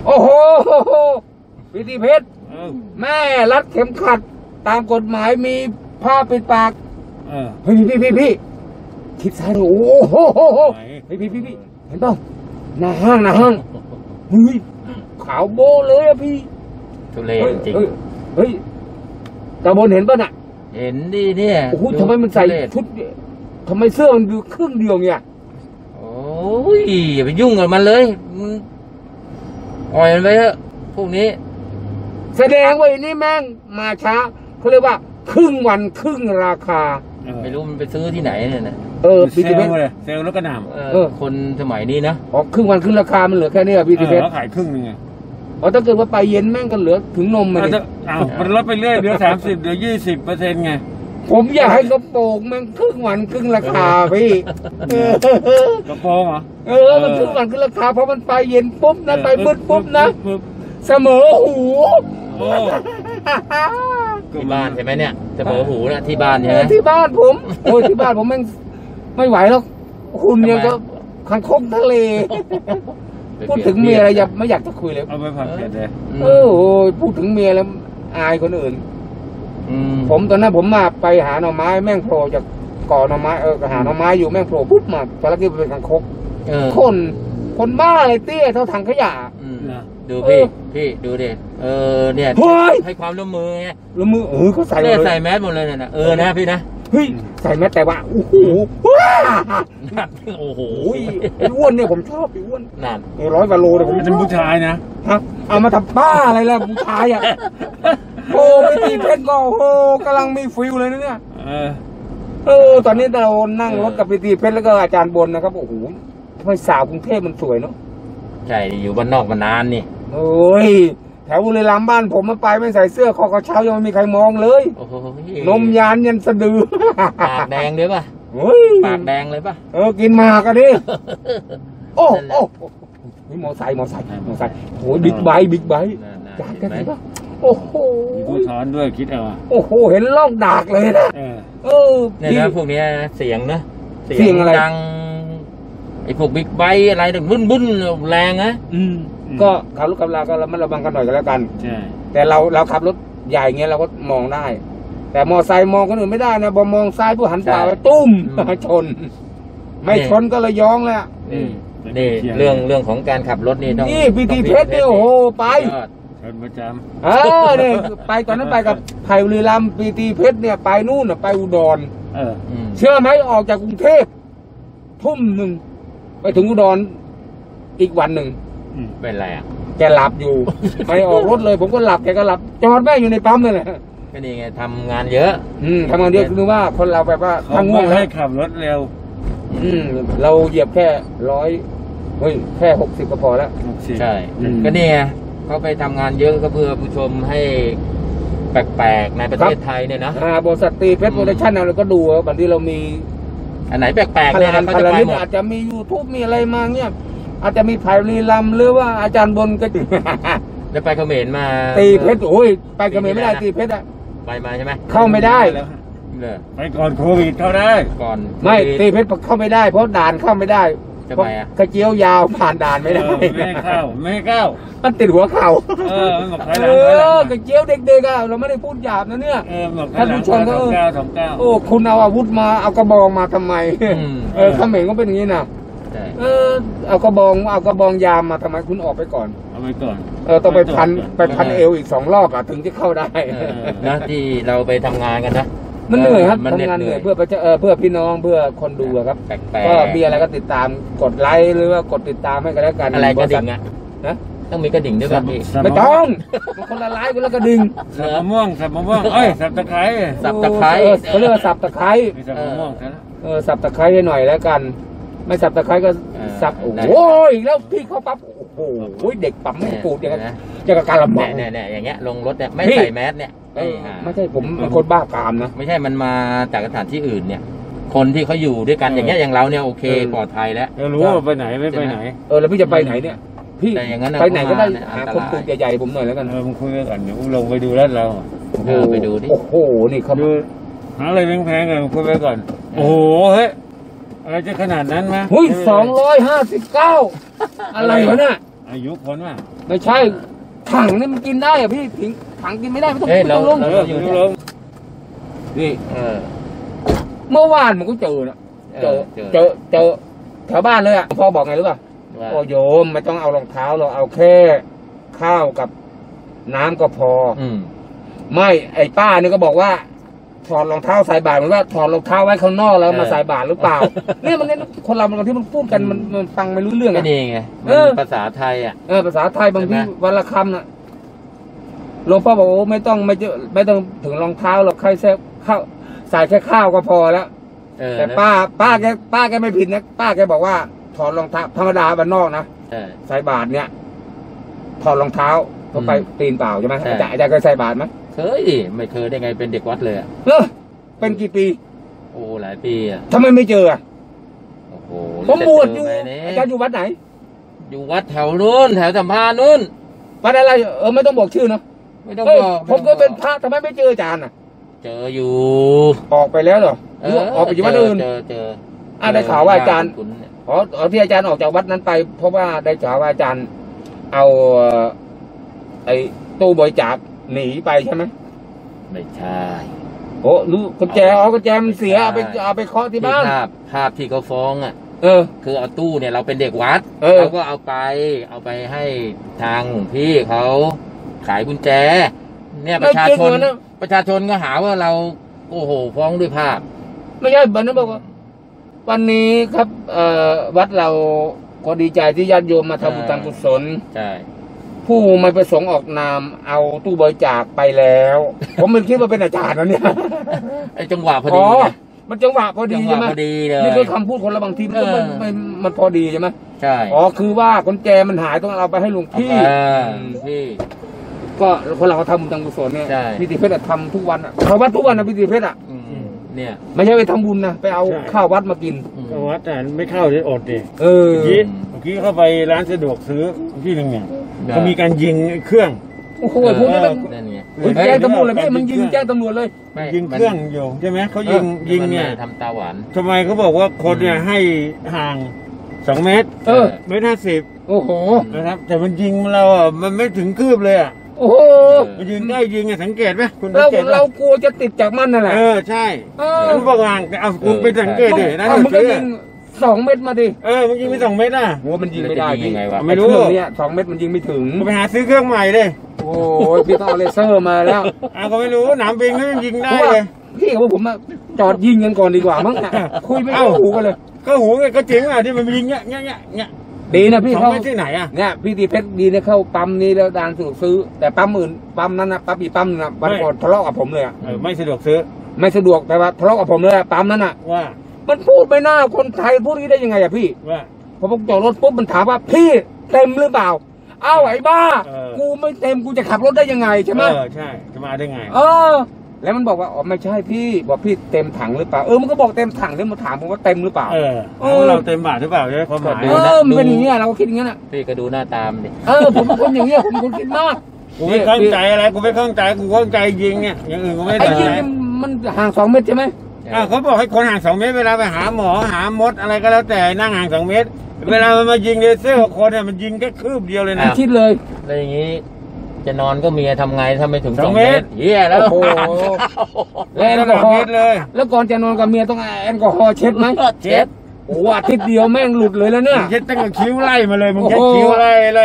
โอ้โหพิธีเพชรแม่รัดเข็มขัดตามกฎหมายมีผ้าปิดปากเฮ้ยพี่ทิศซ้ายโอ้โหพี่เห็นเปล่าหน้าห้างเฮ้ยขาวโบเลยอะพี่ทุเรศจริงเฮ้ยตาบนเห็นป่ะน่ะเห็นดิเนี่ยโอ้โหทำไมมันใส่ชุดทำไมเสื้อมันดูครึ่งเดียวเนี่ยโอ้ยอย่าไปยุ่งกับมันเลยปล่อยมันไปเถอะพวกนี้แสดงว่าอันนี้แม่งมาช้าเขาเรียกว่าครึ่งวันครึ่งราคาไม่รู้มันไปซื้อที่ไหนเนี่ยนะพี่ติเพชรเซลแล้วก็หนามคนสมัยนี้นะออกครึ่งวันครึ่งราคามันเหลือแค่นี้พี่ติเพชรเขาขายครึ่งนึงไงถ้าเกิดว่าไปเย็นแม่งก็เหลือถึงนมเลยมันลดไปเรื่อยเหลือ30เหลือ20%ไงผมอยากให้กระโปรงแม่งครึ่งวันครึ่งราคาพี่กระโปรงเหรอมันครึ่งวันครึ่งราคาเพราะมันไปเย็นปุ๊บนะไปมืดปุ๊บนะเสมอหูที่บ้านใช่ไหมเนี่ยเสมอหูนะที่บ้านใช่ไหมที่บ้านผมโอ้ยที่บ้านผมแม่งไม่ไหวแล้วคุณยังก็คังคกทะเลพูดถึงเมียอะไรไม่อยากจะคุยเลยเอาไปผัดเผ็ดเลยพูดถึงเมียแล้วอายคนอื่นผมตอนนั้นผมมาไปหาหน่อไม้แม่งโผล่จากก่อหน่อไม้หาหน่อไม้อยู่แม่งโผล่ปุ๊บมาภารกิจเป็นคังคกคนบ้าอะไรเตี้ยเท่าถังขยะดูพี่ดูดิเนี่ยให้ความร่วมมือไงร่วมมือเขาใส่แมสหมดเลยนะนะพี่นะเฮ้ยใส่แมสแต่ว่าโอ้โหอ้วนเนี่ยผมชอบอ้วนนั่น 100 กว่าโลเลยผมเป็นผู้ชายนะเอามาทำบ้าอะไรล่ะผู้ชายอ่ะโอ้พี่ตีเพชรก็โอ้กำลังมีฟิลเลยนะเนี่ยตอนนี้เรานั่งรถกับพี่ตีเพชรแล้วก็อาจารย์บนนะครับโอ้โหทำไมสาวกรุงเทพมันสวยเนาะใช่อยู่บ้านนอกมานานนี่โอ้ยแถวบุรีรัมย์บ้านผมมาไปไม่ใส่เสื้อคอกระเช้ายังไม่มีใครมองเลยนมยานยันสะดือปากแดงเลยป่ะปากแดงเลยป่ะกินมากันดิโอ้มอไซค์โอ้บิ๊กไบค์จานกันป่ะโอ้โหมีผู้ซ้อนด้วยคิดเอาโอ้โหเห็นล่องดากเลยนะเนี่ยนะพวกนี้เสียงนะเสียงอะไรดังไอ้พวกบิ๊กไบค์อะไรเนี่ยบึ้นแรงนะก็ขับรถกับเราก็ระมัดระวังกันหน่อยก็แล้วกันแต่เราขับรถใหญ่เงี้ยเราก็มองได้แต่มอไซค์มองคนอื่นไม่ได้นะพอมองซ้ายผู้หันขวาไปตุ้มชนไม่ชนก็ระยองแล้วนี่เรื่องของการขับรถนี่ต้องนี่พี่ตีเพชรนี่โอ้โหไปชนประจำเนี่ยไปตอนนั้นไปกับไผ่บุรีรัมย์พี่ตีเพชรเนี่ยไปนู่นไปอุดรเชื่อไหมออกจากกรุงเทพทุ่มหนึ่งไปถึงอุดรอีกวันหนึ่งเป็นไรอ่ะแกหลับอยู่ไปออกรถเลยผมก็หลับแกก็หลับจอดแม่อยู่ในปั๊มเลยแหละก็นี่ไงทำงานเยอะทำงานเยอะคือว่าคนเราแบบว่าทำง่วงให้ขับรถเร็วเราเหยียบแค่100แค่60ก็พอแล้วใช่ก็นี่ไงเขาไปทำงานเยอะก็เพื่อผู้ชมให้แปลกๆในประเทศไทยเนี่ยนะบริษัทตีเพชรโปรดักชั่นเราก็ดูบางทีเรามีอันไหนแปลกๆเนี่ยเขาจะไปหมดอาจจะมี YouTube มีอะไรมาเนี่ยอาจจะมีไผ่ลีลำหรือว่าอาจารย์บนก็ได้ไปเขมรมาตีเพชรโอ้ยไปเขมรไม่ได้ตีเพชรไปมาใช่ไหมเข้าไม่ได้ไปก่อนโควิดเข้าได้ก่อนไม่ตีเพชรเข้าไม่ได้เพราะด่านเข้าไม่ได้ทำไมกระเจียวยาวผ่านด่านไม่ได้ไม่เข้ามันติดหัวเข่ากระเจียวเด็กๆเราไม่ได้พูดหยาบนะเนี่ยท่านผู้ชมก็โอ้คุณเอาอาวุธมาเอากระบองมาทำไมเขมรก็เป็นอย่างนี้นะเอากระบองยามมาทำไมคุณออกไปก่อนเอาไปก่อนต้องไปพันเอวอีก2 รอบถึงจะเข้าได้นะที่เราไปทำงานกันนะมันเหนื่อยครับทำงานเหนื่อยเพื่อพี่น้องเพื่อคนดูครับก็มีอะไรก็ติดตามกดไลค์หรือว่ากดติดตามให้กันแล้วกันอะไรกระดิ่งนะต้องมีกระดิ่งด้วยกันพี่ไม่ต้องคนละไลค์คนละกระดิ่งสับมะม่วงสับตะไคร้เขาเรียกว่าสับตะไคร้สับตะไคร้ให้หน่อยแล้วกันไม่สับตะไคร้ก็สับโอ้ยแล้วพี่เขาปั๊บโอ้โหเด็กปั๊มไม่ปูดอย่างนั้นจะกระการลำบากเนี่ยอย่างเงี้ยลงรถเนี่ยไม่ใส่แมสเนี่ยไม่ใช่ผมเป็นคนบ้ากามนะไม่ใช่มันมาจากสถานที่อื่นเนี่ยคนที่เขาอยู่ด้วยกันอย่างเงี้ยอย่างเราเนี่ยโอเคปลอดภัยแล้วรู้ว่าไปไหนไม่ไปไหนแล้วพี่จะไปไหนเนี่ยพี่ไปไหนก็ได้หาคนตูดใหญ่ๆผมหน่อยแล้วกันมึงคุยกันเดี๋ยวลงไปดูแล้วเราไปดูดิโอ้โหนี่เขาดูหาอะไรแพงๆกันคุยไปก่อนโอ้โหเฮ้ยอะไรจะขนาดนั้นมั้ย 259อะไรวะเนี่ยอายุคนว่าไม่ใช่ถังนี่มันกินได้อะพี่ถังกินไม่ได้ไม่ต้องเอ้ยไม่ต้องลงเราอยู่ลงนี่อเมื่อวานผมก็เจอนะเจอแถวบ้านเลยอ่ะพ่อบอกไงรู้ป่ะว่าโอ้โยมไม่ต้องเอารองเท้าเราเอาแค่ข้าวกับน้ำก็พอ ไม่ไอ้ป้านี่ก็บอกว่าถอดรองเท้าใส่บาตรมันว่าถอดรองเท้าไว้ข้างนอกแล้วมาใส่บาตรหรือเปล่า เนี่ยมันเนี่ยคนเราบางทีมันพูดกันมันฟังไม่รู้เรื่องก็อะนี่ไงเออภาษาไทยอ่ะภาษาไทยบางทีใช่ไหมวันละคำน่ะหลวงพ่อบอกโอ้ไม่ต้องถึงรองเท้าหรอกใครใส่ข้าวใส่แค่ข้าวก็พอแล้ว แต่ป้าแกไม่ผิดนะป้าแกบอกว่าถอดรองเท้าธรรมดาบ้านนอกนะใช่ใส่บาตรเนี่ยถอดรองเท้าก็ไปตีนเปล่าใช่ไหมใช่อาจารย์เคยใส่บาตรไหมเคยดิไม่เคยได้ไงเป็นเด็กวัดเลยอะเป็นกี่ปีโอ้หลายปีอ่ะทำไมไม่เจออ่ะโอ้โหผมบวชอยู่แต่เจไหมอาจารย์อยู่วัดไหนอยู่วัดแถวนู้นแถวสัมพานนู้นวัดอะไรไม่ต้องบอกชื่อเนาะไม่ต้องเฮ้ยบอกผมก็เป็นพระทำไมไม่เจออาจารย์อ่ะเจออยู่ออกไปแล้วเหรอหรือออกไปอยู่วัดอื่นเจอได้ข่าวว่าอาจารย์คุณเนี่ยอ๋อที่อาจารย์ออกจากวัดนั้นไป เพราะว่าได้ข่าวว่าอาจารย์เอาไอ้ตู้บริจาคหนีไปใช่ไหมไม่ใช่โอ้รู้กุญแจกุญแจมันเสียเอาไปเคาะที่บ้านภาพที่เขาฟ้องอ่ะ คือเอาตู้เนี่ยเราเป็นเด็กวัด เราก็เอาไปให้ทางพี่เขาขายกุญแจ เนี่ยประชาชนก็หาว่าเราโอ้โหฟ้องด้วยภาพไม่ใช่บันนั้นบอกว่า วันนี้ครับวัดเราก็ดีใจที่ญาติโยมมาทำบุญทำกุศลใช่ผู้ไม่ประสงค์ออกนามเอาตู้บริจาคไปแล้ว ผมไม่คิดว่าเป็นอาจารย์นะเนี่ยไอ้จังหวะพอดีไงมันจังหวะพอดีจังหใช่วะไหมพอดีเลยนี่คือคำพูดคนละบางทีมันพอดีใช่ไหมใช่คือว่ากุญแจมันหายต้องเอาไปให้หลวงพี่พี่ก็คนเราทำบุญทำกุศลเนี่ยใช่พิธีเพชรทำทุกวันอ่ะเขาวัดทุกวันนะพิธีเพชรอ่ะเนี่ยไม่ใช่ไปทำบุญนะไปเอาข้าววัดมากินวัดแต่ไม่เข้าจะอดดิเออเมื่อกี้เข้าไปร้านสะดวกซื้อที่หนึ่งเนี่ยเขามีการยิงเครื่องโอ้โหพวกนี้มันนั่นไงแจ้งตำรวจเลยพี่มันยิงแจ้งตำรวจเลยยิงเครื่องอยู่ใช่ไหมเขายิงเนี่ยทำตาหวานทำไมเขาบอกว่าคนเนี่ยให้ห่าง2 เมตร 1.50 เมตรโอ้โหนะครับ แต่มันยิงเราอ่ะมันไม่ถึงคืบเลยอ่ะโอ้โหมันยิงได้ยิงอ่ะสังเกตไหมคุณสัเรางเกตไหมเรากลัวจะติดจากมันนั่นแหละใช่เออมันบอกห่างแต่เอาคุณไปสังเกตดินะมันก็ยิง2 เม็ดมาดิมันยิงไป2 เมตรอ่ะโหมันยิงไม่ได้จะยิงยังไงวะไม่รู้เครื่องเนี่ย2 เม็ดมันยิงไม่ถึงก็ไปหาซื้อเครื่องใหม่เลยโอ้ยพี่ต้องเอาเลเซอร์มาแล้วก็ไม่รู้หนามบินก็ยังยิงได้เลยพี่กับผมจอดยิงกันก่อนดีกว่ามั้งคุยไม่เข้าหูกันเลยก็หูไงก็เจ๋งอ่ะที่มันยิงเงี้ยดีนะพี่ 2 เขาเมตรที่ไหนอ่ะเนี่ยพี่ตีเพชรดีนะเข้าปั๊มนี้แล้วดานสะดวกซื้อ แต่ปั๊มอื่นปั๊มนั้นนะปั๊มอีกปั๊มนึงนะวันก่อนทะเลาะกับผมเลยอะไม่สะดวกซื้อไม่สะดวกแต่ว่าทะเลาะกับผมเลยอะปั๊มนั้นอ่ะว่ามันพูดไม่น่าคนไทยพูดนี้ได้ยังไงอะพี่ว่าพอผมจอดรถปุ๊บมันถามว่าพี่เต็มหรือเปล่าเอ้าไอ้บ้า กูไม่เต็มกูจะขับรถได้ยังไงใช่ไหมใช่จะมาได้ไงแล้วมันบอกว่าอ๋อไม่ใช่พี่บอกพี่เต็มถังหรือเปล่ามันก็บอกเต็มถังแล้วมาถามผมว่าเต็มหรือเปล่าเราเต็มบาทหรือเปล่าใช่ไหมความหมายมันเป็นอย่างเงี้ยเราก็คิดอย่างเงี้ยน่ะพี่ก็ดูหน้าตามดิผมเป็นคนอย่างเงี้ยผมเป็นคนคิดมากกูไม่เข้าใจอะไรกูไม่เข้าใจกูเข้าใจยิงเนี่ยอย่างอื่นกูไม่ไอ้ได้ยิงเนี่ยมันห่าง2 เมตรใช่ไหมเขาบอกให้คนห่าง2 เมตรเวลาไปหาหมอหามดอะไรก็แล้วแต่นั่งห่าง2 เมตร เวลามันมายิงเลเซอร์คนเนี่ยมันยิงแค่คืบเดียวเลยนะคิดเลยแล้วอย่างนี้ จะนอนก็เมียทำไงถ้าไม่ถึง 2 2 เมเมตตรรเฮียแล้วโอ้โห แล้วแอลกอฮอเมล์ตรเลยแล้วก่อนจะนอนกับเมียต้องแอลกอฮอล์เช็ดไหมเช็ดโอ้อาทิตย์เดียวแม่งหลุดเลยแล้วเนี่ยมึงเช็ดตั้งแต่คิ้วไล่มาเลยมึงเช็ดคิ้วไล่เลย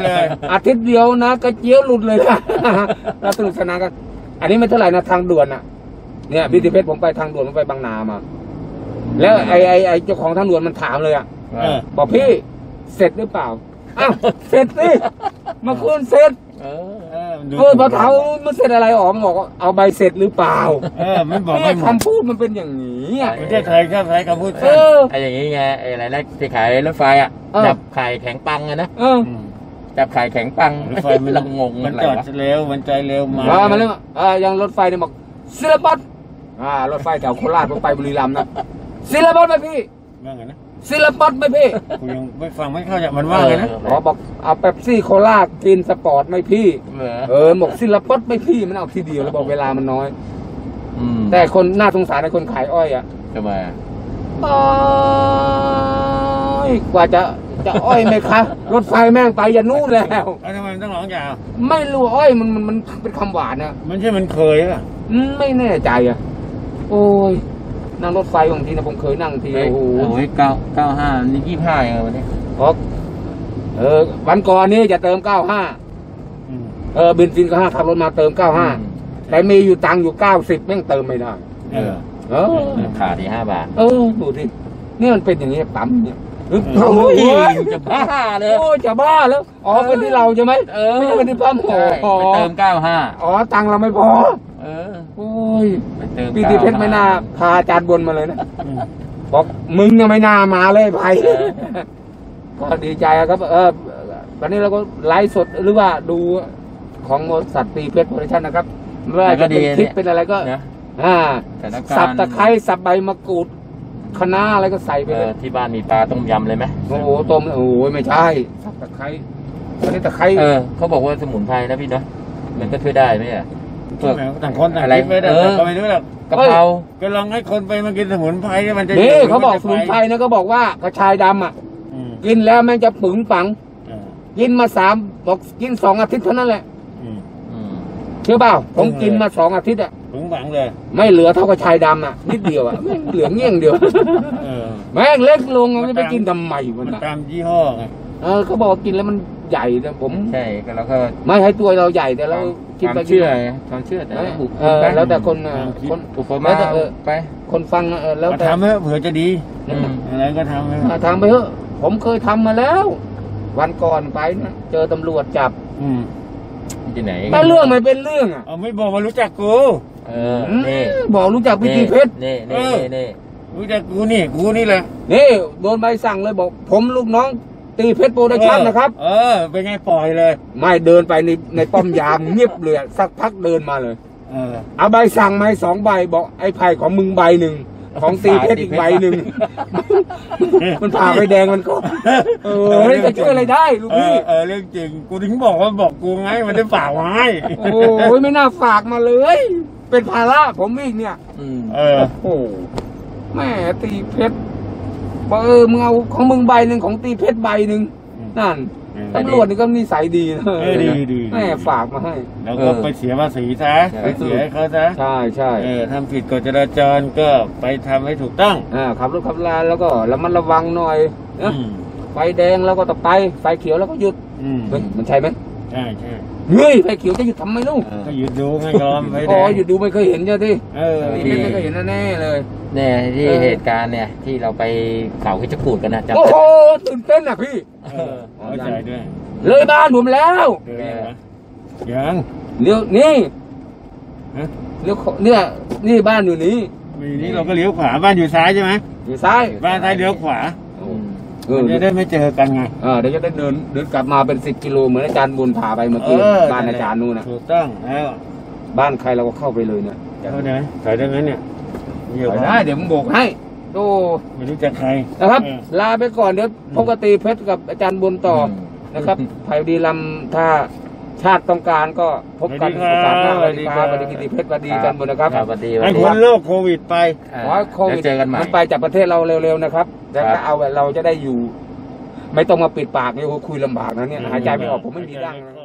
อาทิตย์เดียวนะกระเจียวหลุดเลยนะ เราสนุกสนานกัน อันนี้ไม่เท่าไหร่นะทางด่วนอ่ะ เนี่ยพี่ติเพชรผมไปทางด่วนผมไปบางนามา แล้วไอ้เจ้าของทางด่วนมันถามเลยอ่ะบอกพี่เสร็จหรือเปล่าอ้าวเสร็จสิเมื่อคืนเสร็จพอถามมันเสร็จอะไรออกมันบอกว่าเอาใบเสร็จหรือเปล่าไม่บอกเนี่ยคำพูดมันเป็นอย่างนี้อ่ะประเทศไทยชอบใช้คำพูดไอ้อย่างนี้ไงไอ้อะไรนะที่ขายรถไฟอ่ะจับไข่แข็งปังอะนะจับไข่แข็งปังรถไฟมันเรางงมันอะไรจอดวะเร็วมันใจเร็วมามาแล้วยังรถไฟเนี่ยบอกศิลปัตรถไฟแถวโคราชผมไปบุรีรัมย์นะศิลปัตรไหมพี่ว่าไงนะศิลปัตรไหมพี่กูยังไม่ฟังไม่เข้าใจมันว่าไงนะบอกเอาเป๊ปซี่โคราชกินสปอร์ตไหมพี่บอกศิลปัตรไหมพี่มันเอาทีเดียวแล้วบอกเวลามันน้อยแต่คนน่าสงสารในคนขายอ้อยอ่ะทำไมกว่าจะจะอ้อยไหมคะรถไฟแม่งไปอย่านู่นแล้วแล้วทำไมมันต้องร้องยาวไม่รู้อ้อยมันเป็นคำหวานนะมันใช่มันเคยป่ะไม่แน่ใจอ่ะโอ้ยนั่งรถไฟบางทีนะผมเคยนั่งทีโอ้โอ้โหโห95นี่25เองวันนี้เพราะวันก่อนนี้จะเติม95เบนซินก็5ขับรถมาเติม95แต่มีอยู่ตังค์อยู่90แม่งเติมไม่ได้เออขาดที่5 บาทดูสินี่มันเป็นอย่างนี้ปั๊มเนี่ยโอ้ยจะบ้าเลยโอ้ยจะบ้าแล้วอ๋อเป็นที่เราใช่ไหมไม่ใช่เป็นที่ปั๊มใช่ไปเติม95 อ๋อตังค์เราไม่พอ โอ้ยไปเติมพี่ตีเพชรไม่น่าพาอาจารย์บนมาเลยนะบอกมึงยังไม่น่ามาเลยไปก็ดีใจครับวันนี้เราก็ไลฟ์สดหรือว่าดูของบริษัทตีเพชรโปรดักชั่นนะครับไม่ว่าจะเป็นคลิปเป็นอะไรก็สับตะไคร้สับใบมะกรูดคะน้าอะไรก็ใส่ไปเลยที่บ้านมีปลาต้มยำเลยไหมโอ้โหต้มโอ้โหไม่ใช่สับตะไคร้วันนี้ตะไคร้เขาบอกว่าสมุนไพรนะพี่เนาะมันก็ช่วยได้ไหมอ่ะต่างคนต่างคิดไม่ได้ก็ไม่รู้หรอกกะเพราก็ลองให้คนไปมากินสมุนไพรมันจะนี่เขาบอกสมุนไพรนะก็บอกว่ากระชายดำอ่ะกินแล้วแม่งจะปึงปังกินมาบอกกิน2 อาทิตย์เท่านั้นแหละเชื่อเปล่าผมกินมา2 อาทิตย์อ่ะปึงปังเลยไม่เหลือเท่ากระชายดำอ่ะนิดเดียวอ่ะไม่เหลือเงี้ยงเดียวแม่งเล็กลงมันจะไปกินทำไมวะมันนะตามยี่ห้อไงเขาบอกกินแล้วมันใหญ่นะผมใช่แล้วก็ไม่ให้ตัวเราใหญ่แต่เรากินความไปเชื่อความเชื่อแต่ละบุคคลแล้วแต่คนคนอุปมาไปคนฟังแล้วมาแต่ทำให้เผื่อจะดีอะไรก็ทำให้ทำไปเถอะผมเคยทำมาแล้ว วันก่อนไปนะเจอตำรวจจับที่ไหนแต่เรื่องไม่เป็นเรื่องอ่ะเอาไม่บอกว่ารู้จักกูนี่บอกรู้จักพิธีเพชรนี่รู้จักกูนี่แหละนี่โดนใบสั่งเลยบอก ผมลูกน้องตีเพชรโปรดักชั่นนะครับเป็นไงปล่อยเลยไม่เดินไปในป้อมยาม เงียบเลยสักพักเดินมาเลยเอาใบสั่งมาให้2 ใบบอกไอ้ไผ่ของมึงใบหนึ่งของตีเพชรอีกใบหนึ่งมันผ่าไปแดงมันก็จะช่วยอะไรได้ลูกพี่เรื่องจริงกูถึงบอกว่าบอกกูไงมันได้ฝากไว้โอ้ยไม่น่าฝากมาเลย เป็นภาระผมอีกเนี่ยโอ้แม่ตีเพชรมึงเอาของมึงใบหนึ่งของตีเพชรใบหนึ่งนั่นตำรวจนี่ก็นิสัยดีนะดีแม่ฝากมาให้แล้วก็ไปเสียภาษีซะไปเสียให้เขาซะใช่ทำผิดกฎจราจรก็ไปทำให้ถูกต้องขับรถขับลาแล้วก็ระมัดระวังหน่อยไฟแดงแล้วก็ต้องไปไฟเขียวแล้วก็หยุดมันใช่ไหมใช่เฮ้ยไฟเขียวจะหยุดทำไมลูกก็หยุดดูไงยอมไฟแดงหยุดดูไม่เคยเห็นใช่ไหมไม่เคยเห็นแน่เลยเนี่ยที่เหตุการณ์เนี่ยที่เราไปเขาคิดจะกูดกันนะจำโอ้โหตื่นเต้นอ่ะพี่เข้าใจด้วยเลยบ้านผมแล้วยังเลี้ยวนี่เลี้ยวเนี่ยนี่บ้านอยู่นี่เราก็เลี้ยวขวาบ้านอยู่ซ้ายใช่ไหมอยู่ซ้ายบ้านซ้ายเลี้ยวขวาจะได้ไม่เจอกันไงเดี๋ยวจะได้เดินกลับมาเป็น10 กิโลเหมือนอาจารย์บุญพาไปเมื่อกี้บ้านอาจารย์นู่นนะถูกต้องแล้วบ้านใครเราก็เข้าไปเลยเนี่ยเข้าได้ไหมถ่ายได้ไหมเนี่ยได้เดี๋ยวผมบอกให้โอ้ไม่รู้จักใครนะครับลาไปก่อนเดี๋ยวปกติเพชรกับอาจารย์บุญต่อนะครับไผ่ดีลำถ้าชาติต้องการก็พบกันโอกาสหน้าเลยครับสวัสดีกิติเพชรสวัสดีกันบุญนะครับสวัสดีให้พ้นโรคโควิดไปขอโควิดมันไปจากประเทศเราเร็วๆนะครับแล้วก็เอาเราจะได้อยู่ไม่ต้องมาปิดปากเนี่ยคุยลำบากนะเนี่ยหายใจไม่ออกผมไม่มีร่าง